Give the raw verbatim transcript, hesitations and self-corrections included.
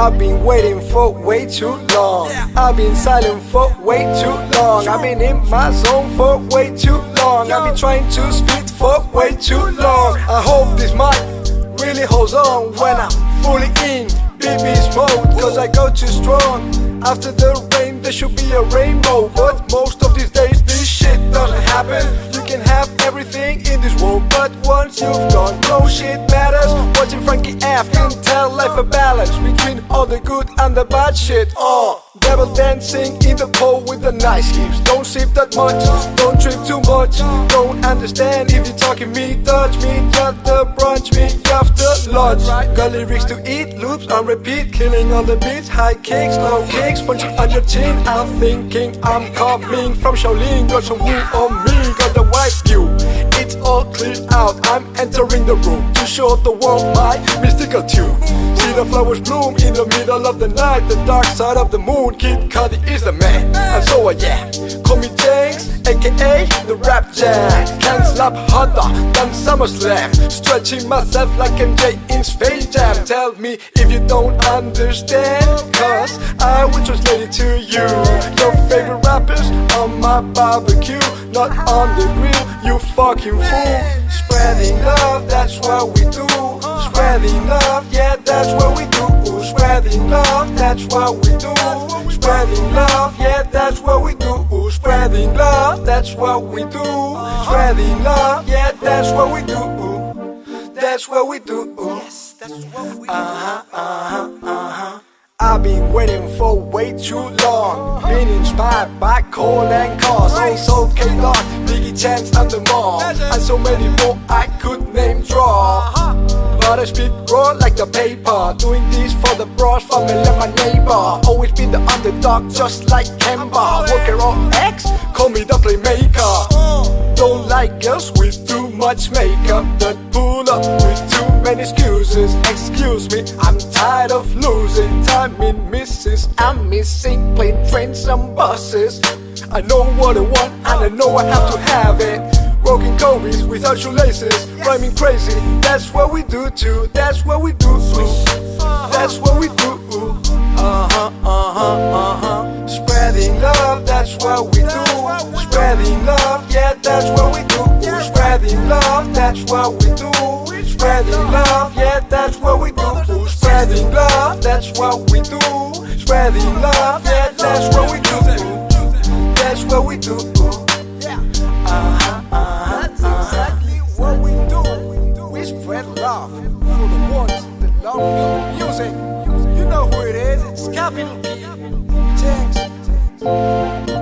I've been waiting for way too long. I've been silent for way too long. I've been in my zone for way too long. I've been trying to speak for way too long. I hope this mic really holds on when I'm fully in B B's mode, cause I go too strong. After the rain there should be a rainbow, but most of these days this shit doesn't happen. You can have everything in this world, but once you've gone, no shit matters. Watching Frankie F can tell life a balance between all the good and the bad shit. Oh, devil dancing in the pole with the nice hips. Don't sip that much, don't trip too much. Don't understand if you're talking me, touch me, just the brunch me after lunch. Got lyrics to eat, loops on repeat, killing all the beats, high kicks, low kicks, punching on your chin. I'm thinking I'm coming from Shaolin, got some woo on me, got the white view. It's all cleared out, I'm entering the room to show the world my mystical tune. See the flowers bloom in the middle of the night, the dark side of the moon. Kid Cudi is the man, and so are yeah. Call me James, aka the rap jack. Can't slap harder than SummerSlam. Stretching myself like M J in Space Jam. Tell me if you don't understand, cause I will translate it to you. Your favorite rappers on my barbecue, not on the grill, you fucking fool. Spreading love, that's what we do. Spreading love, yeah, that's what we do. Spreading love, that's what we do. Spreading love, yeah, that's what we do. Spreading love, that's what we do. Spreading love, yeah, that's what we do. That's what we do. Yes, that's what we do. Uh-huh, uh-huh, uh-huh. I've been waiting for way too long. Been inspired by Cole and Cause, also K-Dot, Biggie Chance and the Mall, and so many more I could name draw. But I speak raw like the paper, doing this for the bros, family and my neighbor. Always been the underdog just like Kemba. Worker or X, call me the playmaker. Don't like girls with too much makeup that pull up with too many excuses. Excuse me, I'm tired of losing time in misses. I'm missing plane, trains and buses. I know what I want and I know I have to have it. Rocking Kobe's without shoelaces, rhyming crazy, that's what we do too. That's what we do, that's what we do. Uh-huh, uh-huh, uh-huh. Spreading love, that's what we do. Spreading love, yeah, that's what we do. Spreading love, that's what we do. Spreading love, yeah, that's what we do. Spreading love, that's what we do. Spreading love, yeah, that's what we do. That's what we do. Uh-huh, uh-huh, exactly what we do. We spread love for the ones that love your music. You know who it is, it's capital P. James.